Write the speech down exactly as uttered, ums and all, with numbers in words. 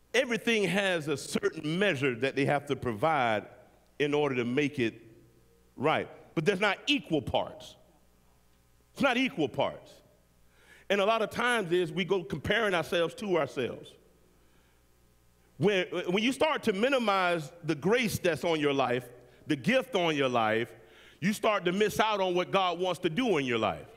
everything has a certain measure that they have to provide in order to make it right. But there's not equal parts. It's not equal parts. And a lot of times is we go comparing ourselves to ourselves. When, when you start to minimize the grace that's on your life, the gift on your life, you start to miss out on what God wants to do in your life.